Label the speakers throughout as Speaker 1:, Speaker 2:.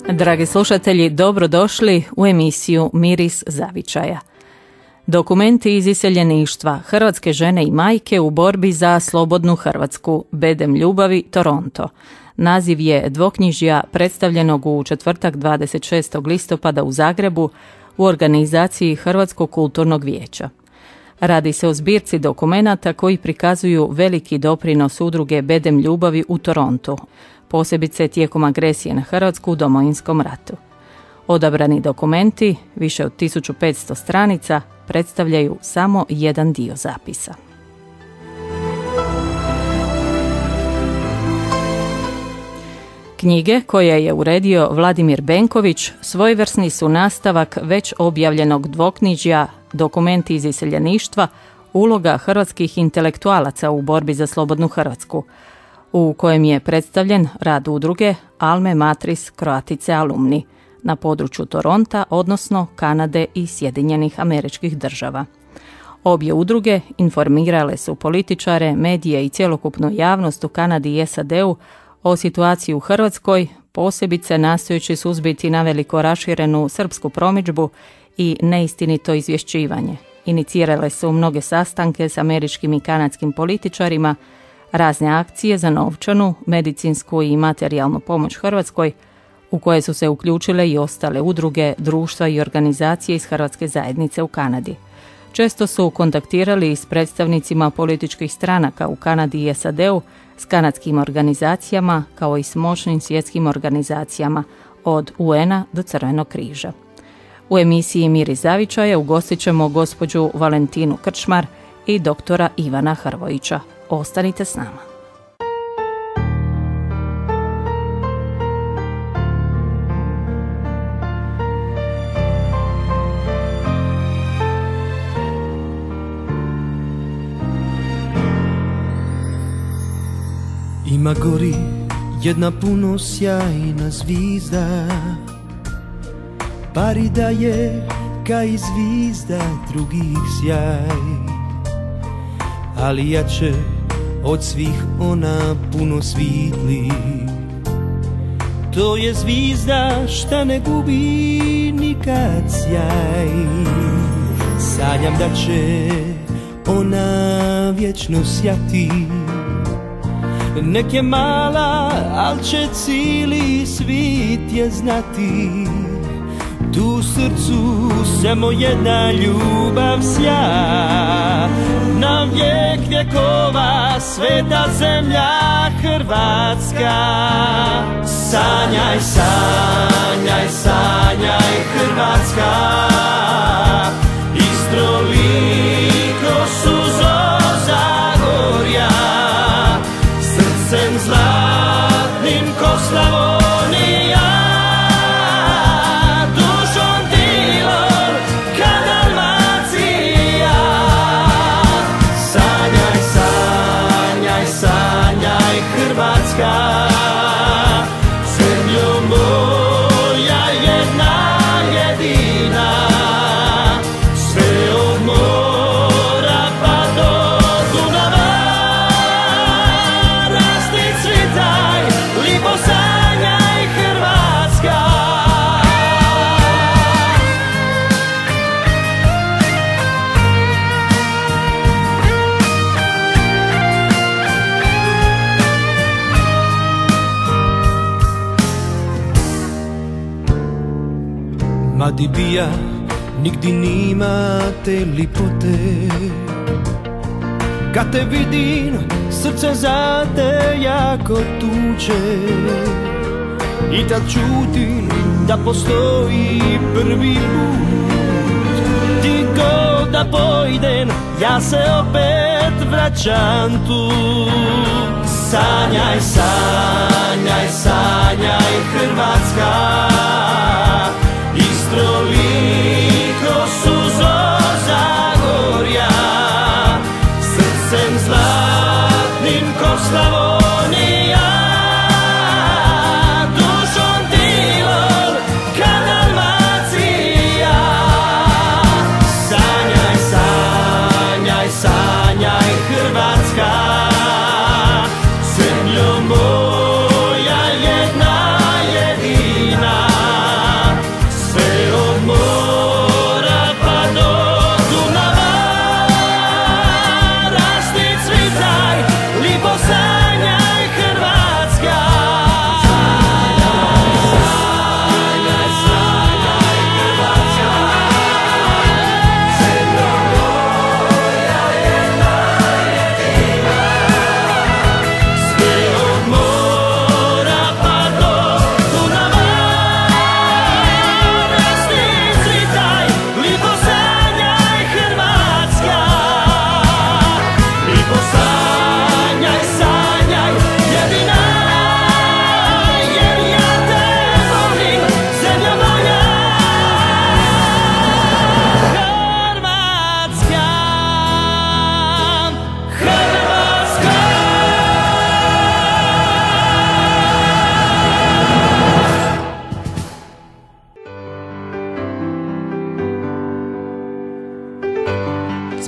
Speaker 1: Dragi slušatelji, dobrodošli u emisiju Miris zavičaja. Dokumenti iz iseljeništva, hrvatske žene i majke u borbi za slobodnu Hrvatsku, bedem ljubavi, Toronto. Naziv je dvoknjižja predstavljenog u četvrtak 26. listopada u Zagrebu u organizaciji Hrvatskog kulturnog vijeća. Radi se o zbirci dokumenata koji prikazuju veliki doprinos udruge Bedem ljubavi u Torontu, posebice tijekom agresije na Hrvatsku u Domovinskom ratu. Odabrani dokumenti, više od 1500 stranica, predstavljaju samo jedan dio zapisa. Knjige koje je uredio Vladimir Benković svojevrsni su nastavak već objavljenog dvoknjižja Dokumenti iz iseljeništva, uloga hrvatskih intelektualaca u borbi za slobodnu Hrvatsku, u kojem je predstavljen rad udruge Alme Matris Croatice Alumni na području Toronta, odnosno Kanade i Sjedinjenih Američkih Država. Obje udruge informirale su političare, medije i cjelokupnu javnost u Kanadi i SAD-u o situaciji u Hrvatskoj, posebice nastojeći suzbiti naveliko raširenu srpsku promidžbu i neistinito izvješćivanje. Inicirale su mnoge sastanke s američkim i kanadskim političarima, razne akcije za novčanu, medicinsku i materijalnu pomoć Hrvatskoj, u koje su se uključile i ostale udruge, društva i organizacije iz hrvatske zajednice u Kanadi. Često su kontaktirali s predstavnicima političkih stranaka u Kanadi i SAD-u, s kanadskim organizacijama, kao i s moćnim svjetskim organizacijama, od UN-a do Crvenog križa. U emisiji Miris zavičaja ugostit ćemo gospođu Valentinu Krčmar i doktora Ivana Hrvojića. Ostanite s nama.
Speaker 2: Ima gori jedna puno sjajna zvizda, pari da je ka i zvizda drugih sjaj, ali jače od svih ona puno svitli. To je zvizda šta ne gubi nikad sjaj. Sanjam da će ona vječno sjati. Nek je mala, al će cijeli svit je znati. Tu u srcu samo jedna ljubav sja. Na vijek vjekova sveta zemlja Hrvatska. Sanjaj, sanjaj, sanjaj Hrvatska. Istro, Liko, suzo Zagorja. Srcem zlatnim ko Slavonija, dušom dilom ka Dalmacija. Sanjaj, sanjaj, sanjaj Hrvatska, zemljo moja jedna jedina. Sve od mora pa do Dunava, lipo sanjaj Hrvatska. Ma di bija nigdi nima te lipote. Kad te vidim, srce za te jako tuče. I tad čutim da postoji prvi put. Di god da pojdem, ja se opet vraćam tu. Sanjaj, sanjaj, sanjaj Hrvatska. Istro, Liko, suzo Zagorja. Srcem zlatnim ko Slavonija, dušom dilom ka Dalmacija. Sanjaj, sanjaj, sanjaj Hrvatska, zemljo moja jedna jedina.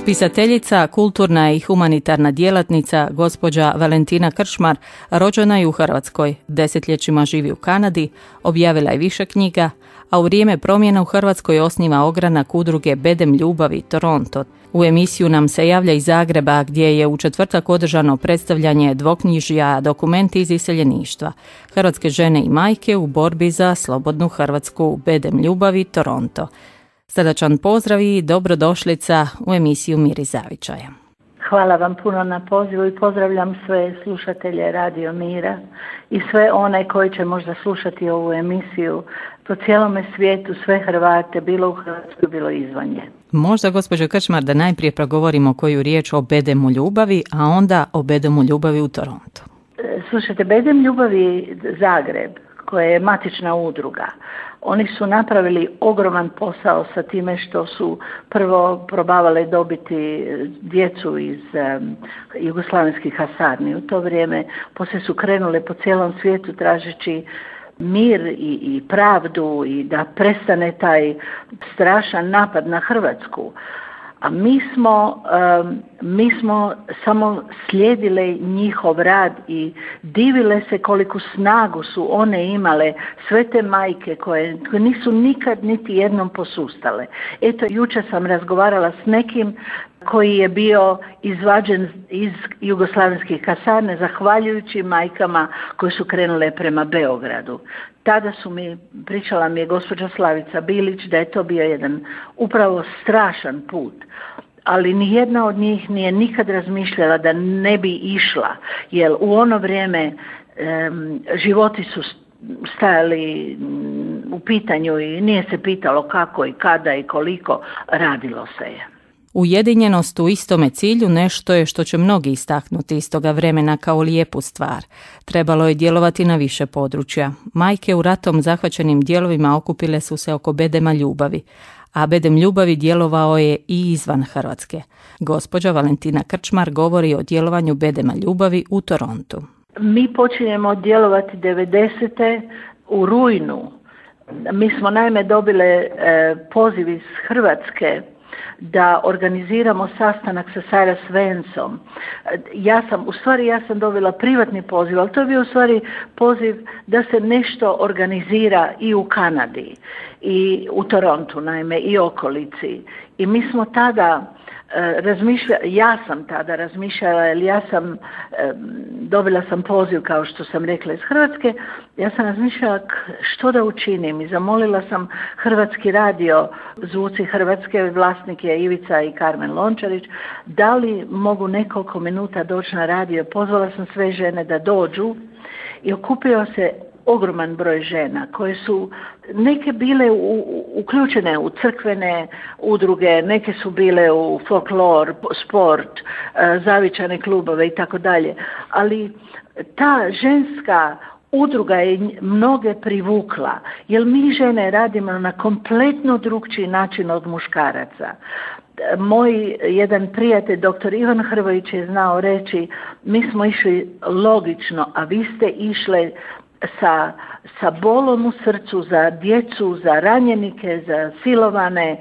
Speaker 1: Pisateljica, kulturna i humanitarna djelatnica gospođa Valentina Krčmar rođena je u Hrvatskoj, desetljećima živi u Kanadi, objavila je više knjiga, a u vrijeme promjena u Hrvatskoj osniva ogranak udruge Bedem ljubavi Toronto. U emisiju nam se javlja iz Zagreba gdje je u četvrtak održano predstavljanje dvoknjižja Dokumenti iz iseljeništva. Hrvatske žene i majke u borbi za slobodnu Hrvatsku Bedem ljubavi Toronto. Srdačan pozdrav i dobrodošlica u emisiju Mir iz zavičaja.
Speaker 3: Hvala vam puno na pozivu i pozdravljam sve slušatelje Radio Mira i sve one koji će možda slušati ovu emisiju po cijelome svijetu, sve Hrvate, bilo u Hrvatskoj, bilo izvan nje.
Speaker 1: Možda, gospođo Krčmar, da najprije progovorimo koju riječ o Bedemu ljubavi, a onda o Bedemu ljubavi u Torontu.
Speaker 3: Slušajte, Bedem ljubavi Zagreb, koja je matična udruga, oni su napravili ogroman posao sa time što su prvo probavale dobiti djecu iz jugoslavenskih kasarni. U to vrijeme poslije su krenule po cijelom svijetu tražeći mir i pravdu i da prestane taj strašan napad na Hrvatsku. A mi smo samo slijedile njihov rad i divile se koliku snagu su one imale, sve te majke koje nisu nikad niti jednom posustale. Eto, jučer sam razgovarala s nekim koji je bio izvađen iz jugoslavenskih kasarne zahvaljujući majkama koje su krenule prema Beogradu. Tada pričala mi je gospođa Slavica Bilić da je to bio jedan upravo strašan put. Ali nijedna od njih nije nikad razmišljala da ne bi išla, jer u ono vrijeme životi su stajali u pitanju i nije se pitalo kako i kada i koliko, radilo se je.
Speaker 1: Ujedinjenost u istome cilju nešto je što će mnogi istaknuti iz toga vremena kao lijepu stvar. Trebalo je djelovati na više područja. Majke u ratom zahvaćenim dijelovima okupile su se oko Bedema ljubavi, a Bedem ljubavi djelovao je i izvan Hrvatske. Gospođa Valentina Krčmar govori o djelovanju Bedema ljubavi u Torontu.
Speaker 3: Mi počinjemo djelovati 90. u rujnu. Mi smo naime dobile poziv iz Hrvatske da organiziramo sastanak sa Sarah Svensom. Ja sam dobila privatni poziv, ali to je bio u stvari poziv da se nešto organizira i u Kanadi i u Torontu, naime, i okolici. I mi smo tada ja sam tada razmišljala, jer dobila sam poziv, kao što sam rekla, iz Hrvatske. Ja sam razmišljala što da učinim i zamolila sam Hrvatski radio, Zvuci Hrvatske, vlasnik je Ivica i Karmen Lončarić, da li mogu nekoliko minuta doći na radio. Pozvala sam sve žene da dođu i okupio se ogroman broj žena koje su neke bile uključene u crkvene udruge, neke su bile u folklor, sport, zavičane klubove i tako dalje. Ali ta ženska udruga je mnoge privukla, jer mi žene radimo na kompletno drukčiji način od muškaraca. Moj jedan prijatelj, dr. Ivan Hrvojić, je znao reći, mi smo išli logično, a vi ste išle sa bolom u srcu za djecu, za ranjenike, za silovane,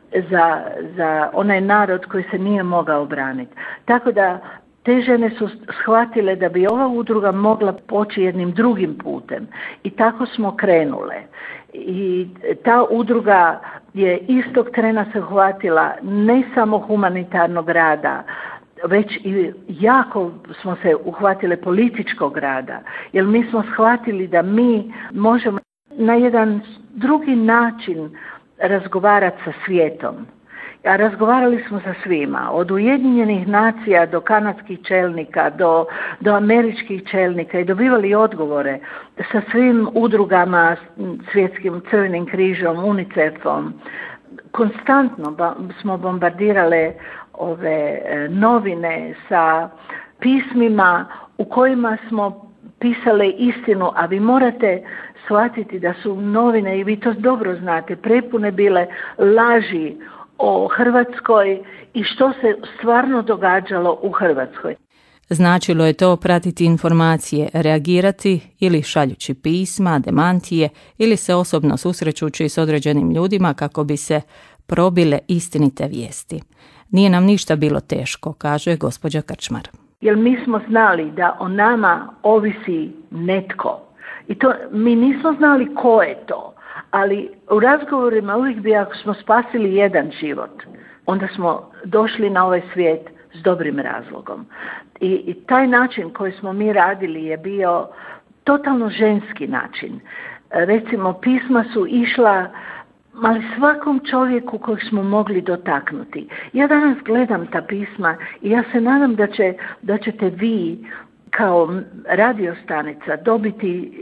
Speaker 3: za onaj narod koji se nije mogao braniti. Tako da te žene su shvatile da bi ova udruga mogla poći jednim drugim putem i tako smo krenule. I ta udruga je istog trena se uhvatila ne samo humanitarnog rada, već i jako smo se uhvatile političkog rada, jer mi smo shvatili da mi možemo na jedan drugi način razgovarati sa svijetom. A razgovarali smo sa svima, od Ujedinjenih nacija do kanadskih čelnika, do američkih čelnika i dobivali odgovore sa svim udrugama, Svjetskim crvenim križom, UNICEF-om. Konstantno smo bombardirale ove novine sa pismima u kojima smo pisale istinu, a vi morate shvatiti da su novine, i vi to dobro znate, prepune bile laži o Hrvatskoj i što se stvarno događalo u Hrvatskoj.
Speaker 1: Značilo je to pratiti informacije, reagirati ili šaljući pisma, demantije ili se osobno susrećući s određenim ljudima kako bi se probile istinite vijesti. Nije nam ništa bilo teško, kaže gospođa Krčmar.
Speaker 3: Jer mi smo znali da o nama ovisi netko. I to mi nismo znali ko je to. Ali u razgovorima uvijek bi, ako smo spasili jedan život, onda smo došli na ovaj svijet s dobrim razlogom. I taj način koji smo mi radili je bio totalno ženski način. Recimo, pisma su išla ali svakom čovjeku kojeg smo mogli dotaknuti. Ja danas gledam ta pisma i ja se nadam da ćete vi kao radiostanica dobiti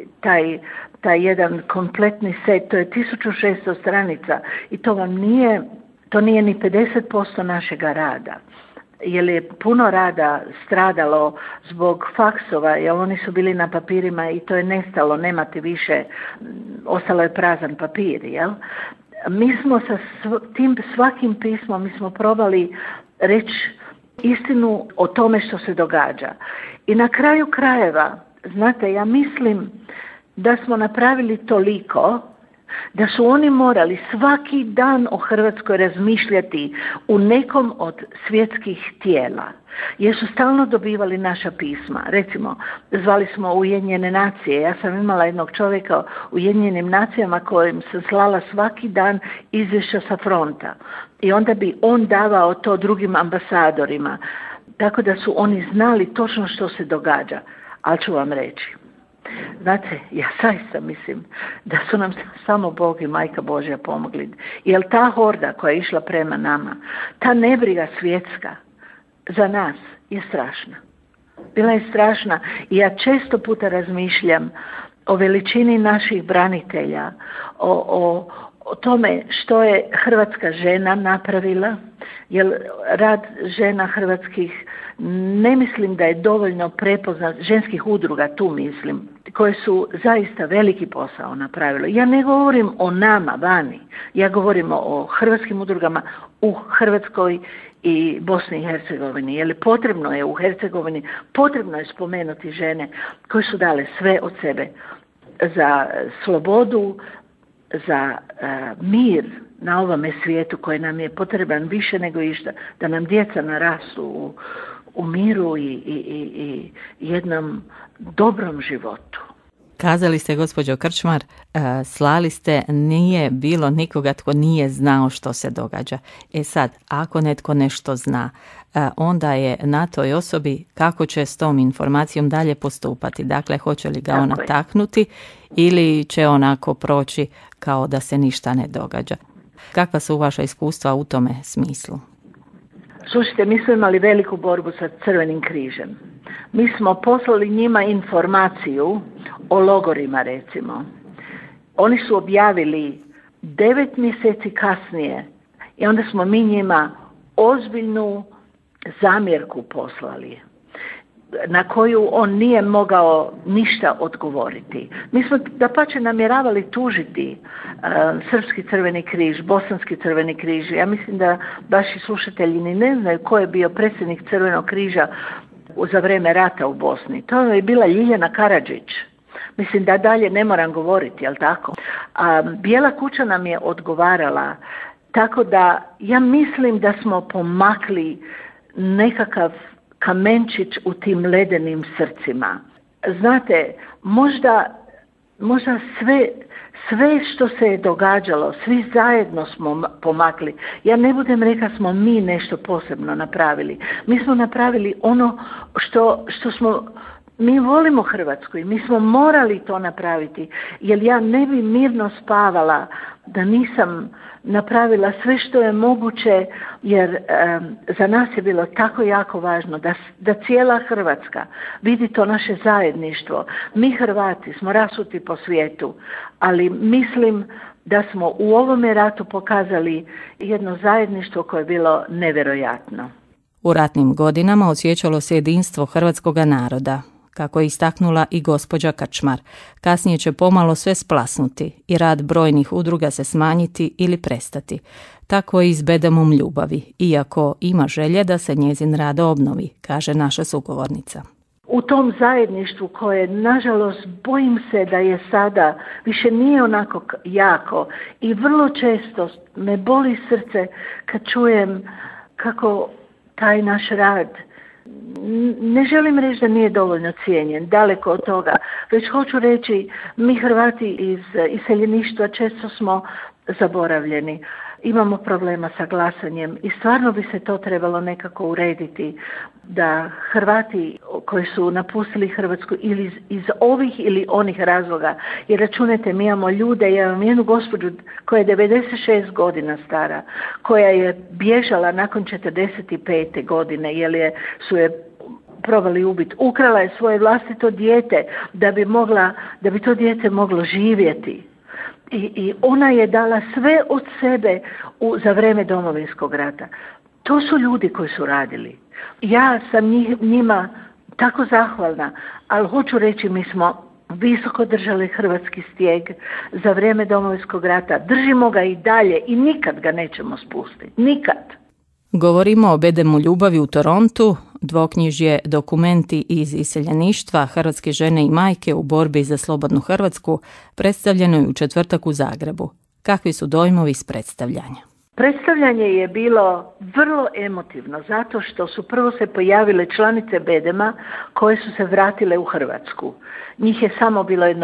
Speaker 3: taj jedan kompletni set. To je 1600 stranica i to nije ni 50% našega rada. Jer je puno rada stradalo zbog faksova, jer oni su bili na papirima i to je nestalo, nemate više, ostalo je prazan papir, jel? Mi smo sa tim svakim pismom, mi smo probali reći istinu o tome što se događa. I na kraju krajeva, znate, ja mislim da smo napravili toliko da su oni morali svaki dan o Hrvatskoj razmišljati u nekom od svjetskih tijela, jer su stalno dobivali naša pisma. Recimo, zvali smo Ujedinjene nacije. Ja sam imala jednog čovjeka u Ujedinjenim nacijama kojim sam slala svaki dan izvješća sa fronta i onda bi on davao to drugim ambasadorima, tako da su oni znali točno što se događa. Ali ću vam reći, znate, ja zaista mislim da su nam samo Bog i Majka Božja pomogli. Jer ta horda koja je išla prema nama, ta nebriga svjetska za nas je strašna. Bila je strašna i ja često puta razmišljam o veličini naših branitelja, o tome što je hrvatska žena napravila, jer rad žena hrvatskih ne mislim da je dovoljno prepoznat, ženskih udruga tu mislim, koje su zaista veliki posao napravile. Ja ne govorim o nama vani, ja govorim o hrvatskim udrugama u Hrvatskoj i Bosni i Hercegovini, jer potrebno je u Hercegovini, potrebno je spomenuti žene koje su dale sve od sebe za slobodu, za mir na ovome svijetu koji nam je potreban više nego išta, da nam djeca narastu u miru i jednom dobrom životu.
Speaker 1: Kazali ste, gospođo Krčmar, slali ste, nije bilo nikoga tko nije znao što se događa. E sad, ako netko nešto zna, onda je na toj osobi kako će s tom informacijom dalje postupati. Dakle, hoće li ga ona taknuti ili će onako proći kao da se ništa ne događa. Kakva su vaša iskustva u tome smislu?
Speaker 3: Slušajte, mi smo imali veliku borbu sa Crvenim križem. Mi smo poslali njima informaciju o logorima, recimo. Oni su objavili 9 mjeseci kasnije i onda smo mi njima ozbiljnu zamjerku poslali, na koju on nije mogao ništa odgovoriti. Mi smo dapače namjeravali tužiti Srpski Crveni križ, Bosanski Crveni križ. Ja mislim da vaši slušatelji ni ne znaju ko je bio predsjednik Crvenog križa za vrijeme rata u Bosni. To je bila Ljiljana Karadžić. Mislim da dalje ne moram govoriti, jel tako? A Bijela kuća nam je odgovarala, tako da ja mislim da smo pomakli nekakav kamenčić u tim ledenim srcima. Znate, možda sve što se je događalo, svi zajedno smo pomakli. Ja ne budem rekla smo mi nešto posebno napravili. Mi smo napravili ono što smo, mi volimo Hrvatsku i mi smo morali to napraviti, jer ja ne bi mirno spavala da nisam napravila sve što je moguće, jer za nas je bilo tako jako važno da cijela Hrvatska vidi to naše zajedništvo. Mi Hrvati smo rasuti po svijetu, ali mislim da smo u ovome ratu pokazali jedno zajedništvo koje je bilo nevjerojatno.
Speaker 1: U ratnim godinama osjećalo se jedinstvo hrvatskoga naroda, kako je istaknula i gospođa Krčmar. Kasnije će pomalo sve splasnuti i rad brojnih udruga se smanjiti ili prestati. Tako i s bedemom ljubavi, iako ima želje da se njezin rad obnovi, kaže naša sugovornica.
Speaker 3: U tom zajedništvu koje, nažalost, bojim se da je sada više nije onako jako i vrlo često me boli srce kad čujem kako taj naš rad, ne želim reći da nije dovoljno cijenjen, daleko od toga, već hoću reći, mi Hrvati iz iseljeništva često smo zaboravljeni. Imamo problema sa glasanjem i stvarno bi se to trebalo nekako urediti, da Hrvati koji su napustili Hrvatsku ili iz ovih ili onih razloga, jer računajte, mi imamo ljude, ja imam jednu gospođu koja je 96 godina stara, koja je bježala nakon 45. godine, jer su je probali ubiti. Ukrala je svoje vlastito dijete da bi to dijete moglo živjeti. I ona je dala sve od sebe za vrijeme Domovinskog rata. To su ljudi koji su radili. Ja sam njima tako zahvalna, ali hoću reći, mi smo visoko držali hrvatski stijeg za vrijeme Domovinskog rata. Držimo ga i dalje i nikad ga nećemo spustiti. Nikad.
Speaker 1: Govorimo o Bedemu ljubavi u Torontu, dvoknjižje Dokumenti iz iseljeništva hrvatske žene i majke u borbi za slobodnu Hrvatsku, predstavljeno je u četvrtak u Zagrebu. Kakvi su dojmovi s predstavljanja?
Speaker 3: Predstavljanje je bilo vrlo emotivno, zato što su prvo se pojavile članice Bedema koje su se vratile u Hrvatsku. Njih je samo bilo jedno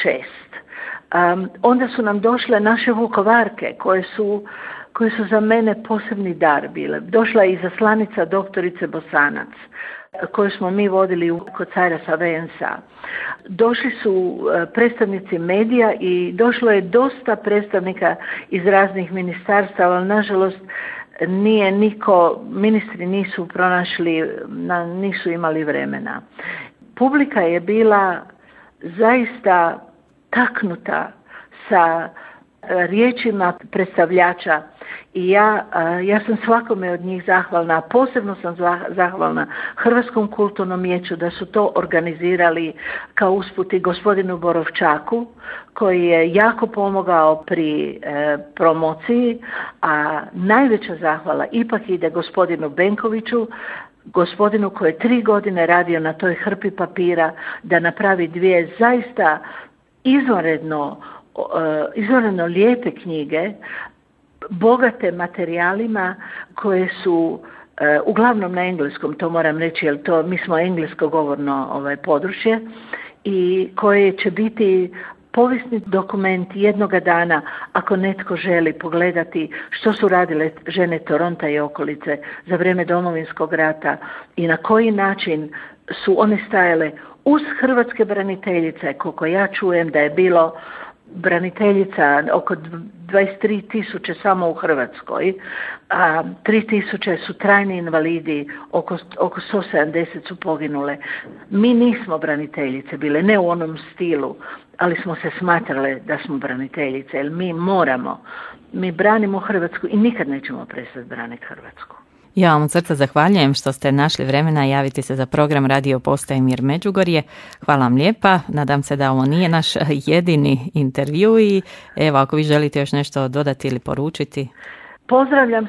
Speaker 3: 5-6. Onda su nam došle naše Vukovarke koje su za mene posebni dar bile. Došla je izaslanica doktorice Bosanac, koju smo mi vodili kod Cyrasa Vancea. Došli su predstavnici medija i došlo je dosta predstavnika iz raznih ministarstava, ali nažalost nije niko, ministri nisu pronašli, nisu imali vremena. Publika je bila zaista taknuta sa riječima predstavljača i ja sam svakome od njih zahvalna, a posebno sam zahvalna Hrvatskom kulturnom vijeću da su to organizirali, kao usput i gospodinu Borovčaku koji je jako pomogao pri promociji, a najveća zahvala ipak ide gospodinu Benkoviću, gospodinu koji je 3 godine radio na toj hrpi papira da napravi 2 zaista izvanredno lijepe knjige, bogate materijalima koje su uglavnom na engleskom, to moram reći, jer mi smo englesko govorno područje, i koje će biti povijesni dokument jednoga dana ako netko želi pogledati što su radile žene Toronta i okolice za vrijeme Domovinskog rata i na koji način su one stajale uz hrvatske braniteljice, koliko ja čujem da je bilo braniteljica oko 23.000 samo u Hrvatskoj, a 3.000 su trajni invalidi, oko 170 su poginule. Mi nismo braniteljice bile, ne u onom stilu, ali smo se smatrale da smo braniteljice, jer mi branimo Hrvatsku i nikad nećemo prestati braniti Hrvatsku.
Speaker 1: Ja vam od srca zahvaljujem što ste našli vremena javiti se za program Radio Postaje Mir Međugorje. Hvala vam lijepa. Nadam se da ovo nije naš jedini intervju i evo, ako vi želite još nešto dodati ili poručiti.
Speaker 3: Pozdravljam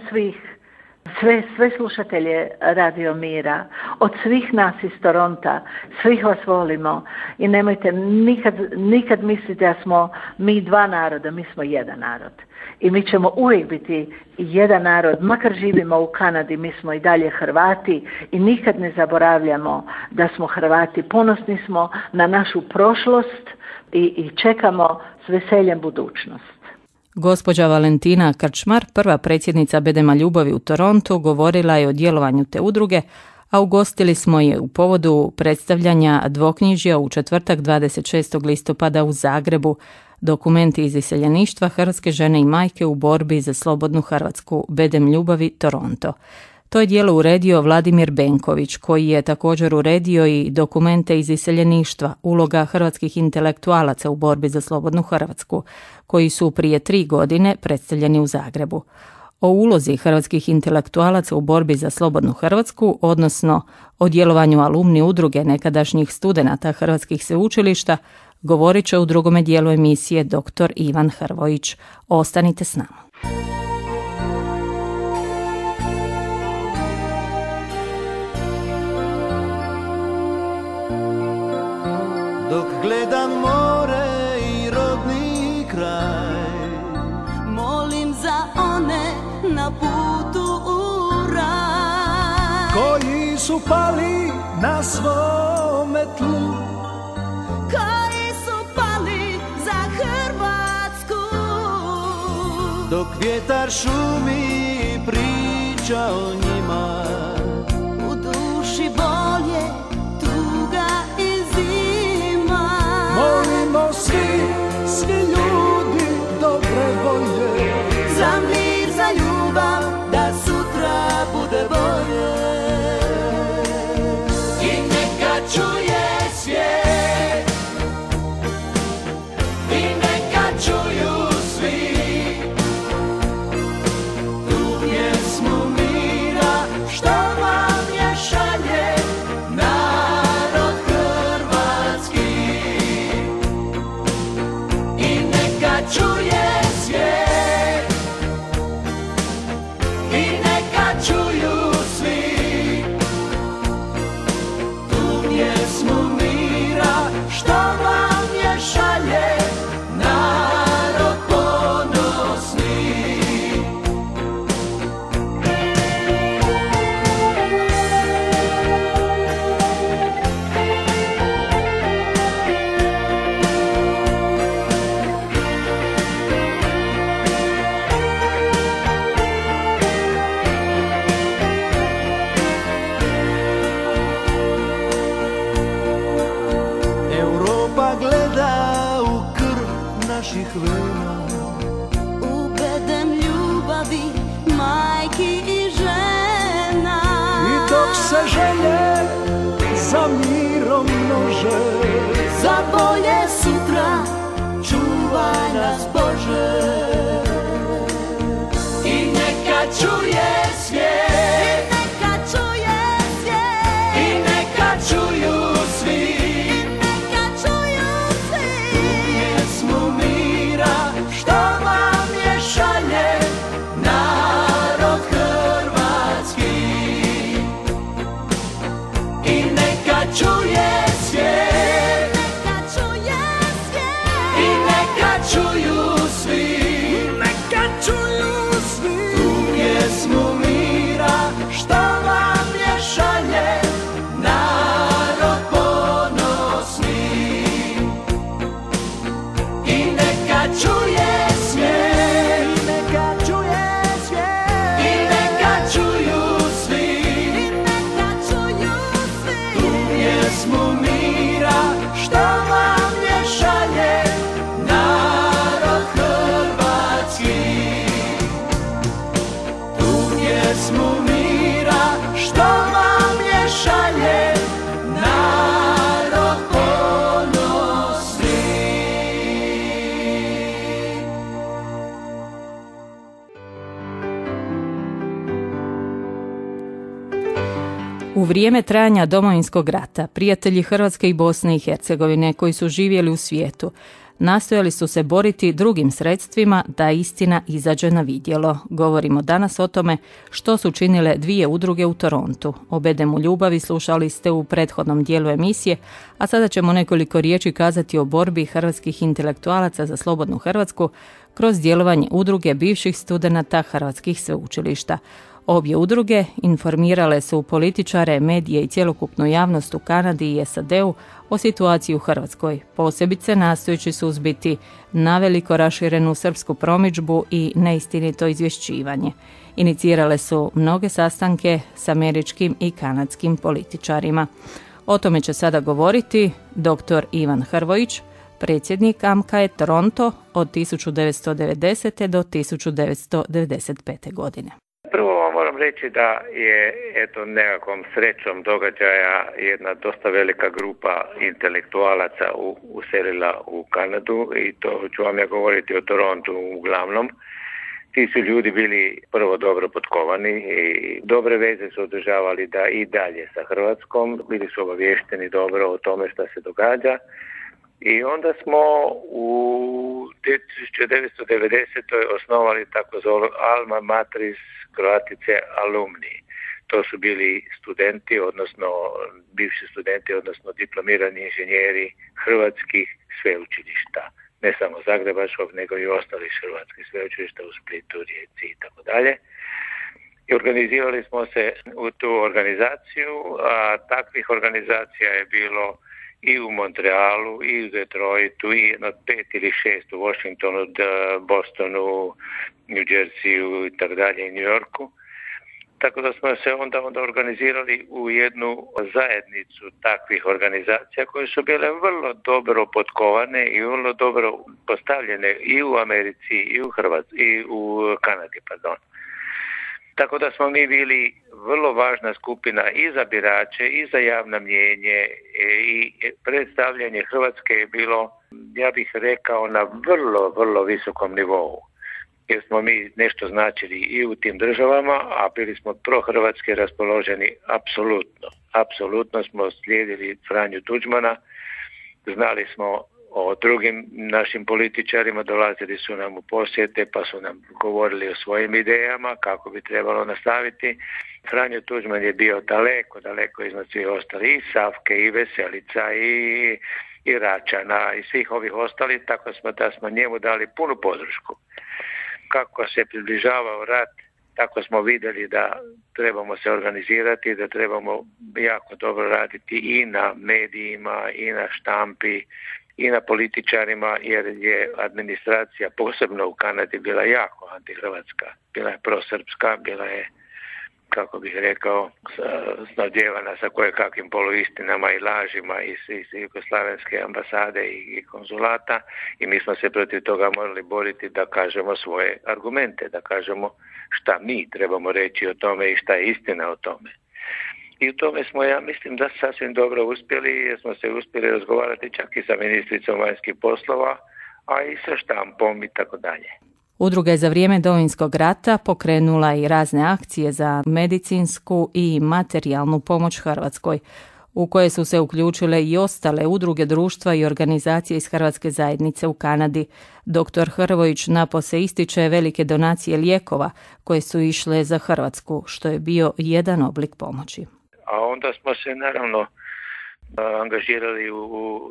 Speaker 3: sve slušatelje Radio Mira, od svih nas iz Toronta, svih vas volimo i nemojte nikad misliti da smo mi 2 naroda, mi smo jedan narod. I mi ćemo uvijek biti jedan narod, makar živimo u Kanadi, mi smo i dalje Hrvati i nikad ne zaboravljamo da smo Hrvati. Ponosni smo na našu prošlost i čekamo s veseljem budućnost.
Speaker 1: Gospođa Valentina Krčmar, prva predsjednica Bedema ljubavi u Torontu, govorila je o djelovanju te udruge, a ugostili smo je u povodu predstavljanja dvoknjižja u četvrtak 26. listopada u Zagrebu, Dokumenti iz iseljeništva hrvatske žene i majke u borbi za slobodnu Hrvatsku, Bedem ljubavi, Toronto. To je djelo uredio Vladimir Benković, koji je također uredio i Dokumente iz iseljeništva, uloga hrvatskih intelektualaca u borbi za slobodnu Hrvatsku, koji su prije 3 godine predstavljeni u Zagrebu. O ulozi hrvatskih intelektualaca u borbi za slobodnu Hrvatsku, odnosno o djelovanju alumni udruge nekadašnjih studenata hrvatskih sveučilišta, govorit će u drugome dijelu emisije dr. Ivan Hrvojić. Ostanite s nama.
Speaker 2: Dok gledam more i rodni kraj,
Speaker 4: molim za one na putu u raj.
Speaker 2: na svome tlu,
Speaker 4: koji su pali za Hrvatsku.
Speaker 2: dok vjetar šumi priča o njima,
Speaker 4: U duši bolje, tuga i zima.
Speaker 2: molimo svi ljudi dobre volje,
Speaker 4: Za mir, za ljubav, da sutra bude bolje.
Speaker 2: i neka čuje svijet, i neka čuju svi tu pjesmu mira, što vam je šalje narod hrvatski. I neka čuje svijet, i neka čuju svi tu pjesmu mira, što vam je šalje narod ponosni. Europa gleda u krv naših vena,
Speaker 4: U bedem ljubavi, majki i žena.
Speaker 2: i dok se želje za mirom množe,
Speaker 4: Za bolje sutra, čuvaj nas Bože.
Speaker 2: i neka čuje svijet,
Speaker 4: Neka čuje svijet,
Speaker 2: i neka čuju svi
Speaker 4: neka čuju svi.
Speaker 2: pjesmu mira, što vam je šalje narod hrvatski. I neka čuje svijet,
Speaker 4: Neka čuje svijet,
Speaker 2: i neka čuju svi, neka čuju svi tu pjesmu mira, što vam je šalje narod ponosni. I neka čuje svijet, neka čuje svijet, i neka čuju svi
Speaker 4: neka čuju svi.
Speaker 2: tu pjesmu mira, što vam je šalje narod hrvatski. Tu pjesmu mira, što vam je šalje narod ponosni.
Speaker 1: U vrijeme trajanja Domovinskog rata, prijatelji Hrvatske i Bosne i Hercegovine koji su živjeli u svijetu, nastojali su se boriti drugim sredstvima da istina izađe na vidjelo. Govorimo danas o tome što su činile dvije udruge u Torontu. O bedemu ljubavi slušali ste u prethodnom dijelu emisije, a sada ćemo nekoliko riječi kazati o borbi hrvatskih intelektualaca za slobodnu Hrvatsku kroz djelovanje udruge bivših studenata hrvatskih sveučilišta. Obje udruge informirale su političare, medije i cjelokupnu javnost u Kanadi i SAD-u o situaciji u Hrvatskoj, posebice nastojeći suzbiti naveliko raširenu srpsku promidžbu i neistinito izvješćivanje. Inicirale su mnoge sastanke s američkim i kanadskim političarima. O tome će sada govoriti dr. Ivan Hrvojić, predsjednik AMCA Toronto od 1990. do 1995. godine.
Speaker 5: Prvo moram reći da je nekakvom srećom događaja jedna dosta velika grupa intelektualaca uselila u Kanadu i to ću vam ja govoriti o Torontu uglavnom. Ti su ljudi bili prvo dobro potkovani i dobre veze su održavali da i dalje sa Hrvatskom, bili su obaviješteni dobro o tome što se događa. I onda smo u 1990. osnovali takozvanu Alma Matris Croatice Alumni. To su bili studenti, odnosno bivši studenti, odnosno diplomirani inženjeri hrvatskih sveučilišta. Ne samo Zagrebačkog, nego i ostalih hrvatskih sveučilišta u Splitu, Rijeci i tako dalje. I I organizirali smo se u tu organizaciju, a takvih organizacija je bilo i u Montrealu, i u Detroitu, i 5 ili 6 u Washingtonu, Bostonu, New Jerseyu i tako dalje, i New Yorku. Tako da smo se onda organizirali u jednu zajednicu takvih organizacija koje su bile vrlo dobro potkovane i vrlo dobro postavljene i u Americi i u Kanadi, pardon. Tako da smo mi bili vrlo važna skupina i za birače i za javno mnijenje i predstavljanje Hrvatske je bilo, ja bih rekao, na vrlo visokom nivou. Jer smo mi nešto značili i u tim državama, a bili smo prohrvatski raspoloženi apsolutno smo slijedili Franju Tuđmana, znali smo o drugim našim političarima, dolazili su nam u posjete pa su nam govorili o svojim idejama kako bi trebalo nastaviti. Franjo Tuđman je bio daleko iznad svih ostali, i Savke, i Veselica, i Račana, i svih ovih ostalih, tako da smo njemu dali punu podršku. Kako se približavao rat, tako smo vidjeli da trebamo se organizirati, da trebamo jako dobro raditi i na medijima, i na štampi, i na političarima, jer je administracija, posebno u Kanadi, bila jako antihrvatska. Bila je prosrpska, bila je, kako bih rekao, snadjevana sa kojekakvim poluistinama i lažima iz jugoslavenske ambasade i konzulata, i mi smo se protiv toga morali boriti da kažemo svoje argumente, da kažemo šta mi trebamo reći o tome i šta je istina o tome. I u tome smo, ja mislim, da sasvim dobro uspjeli, jer smo se uspjeli razgovarati čak i sa ministricom vanjskih poslova, a i sa štampom i tako dalje.
Speaker 1: Udruga je za vrijeme Domovinskog rata pokrenula i razne akcije za medicinsku i materijalnu pomoć Hrvatskoj, u koje su se uključile i ostale udruge, društva i organizacije iz Hrvatske zajednice u Kanadi. Dr. Hrvojić napose ističe velike donacije lijekova koje su išle za Hrvatsku, što je bio jedan oblik pomoći.
Speaker 5: A onda smo se naravno angažirali u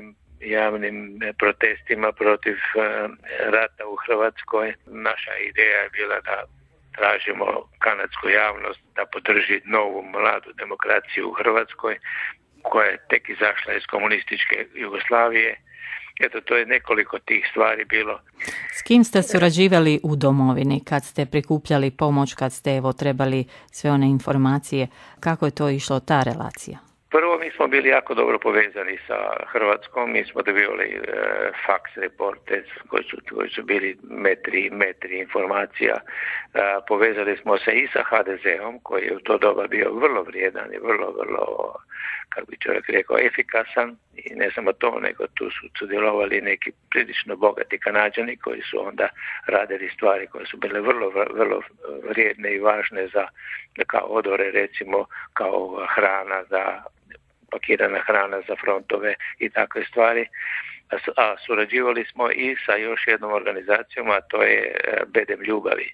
Speaker 5: javnim protestima protiv rata u Hrvatskoj. Naša ideja je bila da tražimo kanadsku javnost da podrži novu mladu demokraciju u Hrvatskoj, koja je tek izašla iz komunističke Jugoslavije. Eto, to je nekoliko tih stvari bilo.
Speaker 1: S kim ste surađivali u domovini kad ste prikupljali pomoć, kad ste trebali sve one informacije? Kako je to išlo, ta relacija?
Speaker 5: Prvo, mi smo bili jako dobro povezani sa Hrvatskom, mi smo dobivali faks reporte koji su bili metri informacija. Povezali smo se i sa HDZ-om, koji je u to doba bio vrlo vrijedan i vrlo, kako bi čovjek rekao, efikasan. I ne samo to, nego tu su sudjelovali neki prilično bogati Kanađani koji su onda radili stvari koje su bile vrlo vrijedne i važne za, kao odore, recimo, kao hrana pakirana hrana za frontove i takve stvari. A surađivali smo i sa još jednom organizacijom, a to je Bedem ljubavi.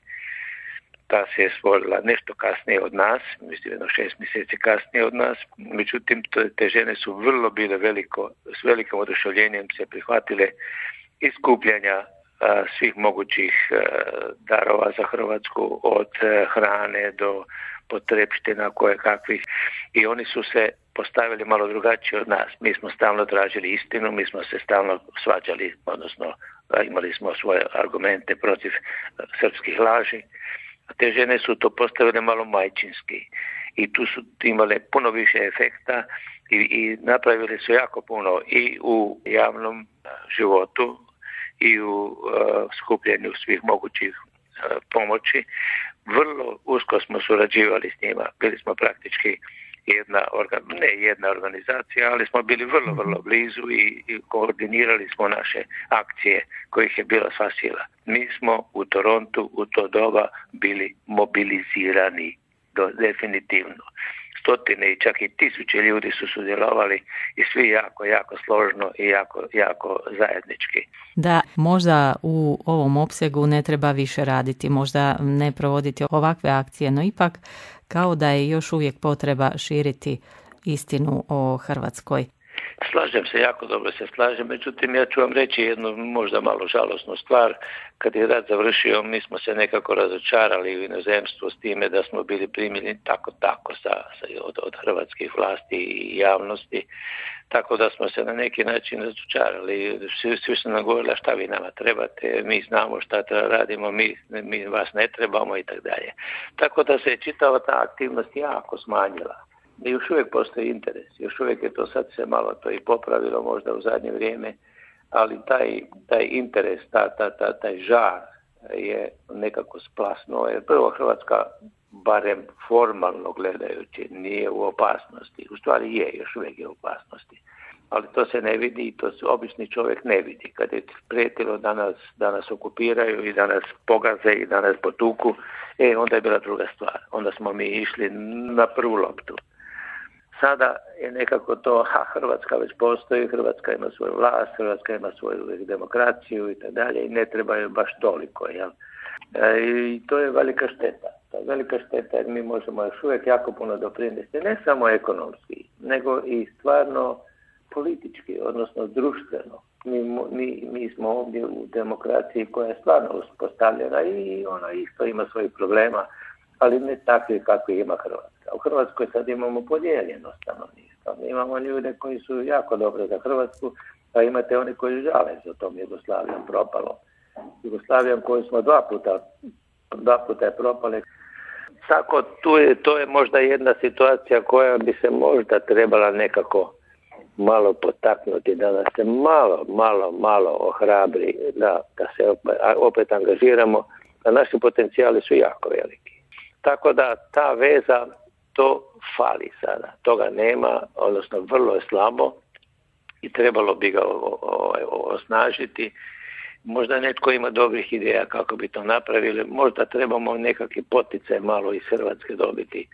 Speaker 5: Ta se je stvorila nešto kasnije od nas, mislim 6 mjeseci kasnije od nas, međutim te žene su vrlo bile s velikim oduševljenjem se prihvatile iskupljanja svih mogućih darova za Hrvatsku, od hrane do potrepština kakvih, i oni su se postavili malo drugačije od nas. Mi smo stalno tražili istinu, mi smo se stalno svađali, odnosno imali smo svoje argumente protiv srpskih laži, a te žene su to postavile malo majčinski i tu su imale puno više efekta i napravili su jako puno i u javnom životu i u skupljenju svih mogućih pomoći. Vrlo usko smo surađivali s njima, bili smo praktički ne jedna organizacija, ali smo bili vrlo blizu i koordinirali smo naše akcije kojih je bila sva sila. Mi smo u Torontu u to doba bili mobilizirani definitivno. Stotine i čak i 1000 ljudi su sudjelovali i svi jako složno i jako zajednički.
Speaker 1: Da, možda u ovom opsegu ne treba više raditi, možda ne provoditi ovakve akcije, no ipak kao da je još uvijek potreba širiti istinu o Hrvatskoj.
Speaker 5: Slažem se, jako dobro se slažem, međutim ja ću vam reći jednu možda malo žalosnu stvar. Kad je rat završio, mi smo se nekako razočarali u inozemstvu s time da smo bili primljeni tako od hrvatskih vlasti i javnosti, tako da smo se na neki način razočarali. Svi su nam govorili šta vi nama trebate, mi znamo šta radimo, mi vas ne trebamo i tako dalje. Tako da se je čitava ta aktivnost jako smanjila. I još uvijek postoji interes, još uvijek je to sad se malo to i popravilo možda u zadnje vrijeme, ali taj interes, taj žar je nekako splasnuo, jer prvo Hrvatska, barem formalno gledajući, nije u opasnosti, u stvari je, još uvijek je u opasnosti, ali to se ne vidi i to obični čovjek ne vidi. Kad je prijetilo da nas okupiraju i da nas pogaze i da nas potuku, onda je bila druga stvar, onda smo mi išli na prvu loptu. Sada je nekako to, Hrvatska već postoji, Hrvatska ima svoju vlast, Hrvatska ima svoju demokraciju i tako dalje i ne treba je baš toliko, jel? I to je velika šteta. To je velika šteta jer mi možemo još uvijek jako puno doprinijeti, ne samo ekonomski, nego i stvarno politički, odnosno društveno. Mi smo ovdje u demokraciji koja je stvarno uspostavljena i ona isto ima svojih problema, ali ne takvi kakvi ima Hrvatska. U Hrvatskoj sad imamo podijeljeno stanovništvo. Imamo ljude koji su jako dobri za Hrvatsku, a imate oni koji žale za tom Jugoslavijom propalo. Jugoslavijom koju smo dva puta je propali. Tako to je možda jedna situacija koja bi se možda trebala nekako malo potaknuti, da nas se malo ohrabri, da se opet angažiramo, a naši potencijali su jako veliki. Tako da ta veza, to fali sada. Toga nema, odnosno vrlo je slabo i trebalo bi ga osnažiti. Možda netko ima dobrih ideja kako bi to napravili. Možda trebamo nekakvi poticaj malo iz Hrvatske dobiti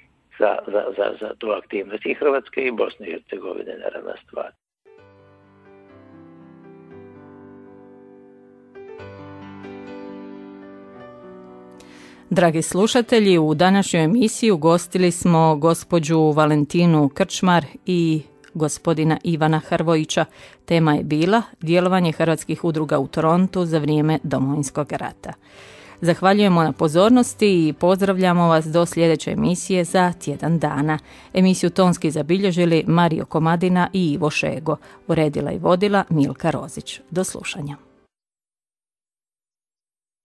Speaker 5: za tu aktivnost. I Hrvatske i Bosne i Hercegovine, naravna stvar.
Speaker 1: Dragi slušatelji, u današnjoj emisiji ugostili smo gospođu Valentinu Krčmar i gospodina Ivana Hrvojića. Tema je bila djelovanje hrvatskih udruga u Torontu za vrijeme Domovinskog rata. Zahvaljujemo na pozornosti i pozdravljamo vas do sljedeće emisije za tjedan dana. Emisiju tonski zabilježili Mario Komadina i Ivo Šego. Uredila i vodila Milka Rozić. Do slušanja.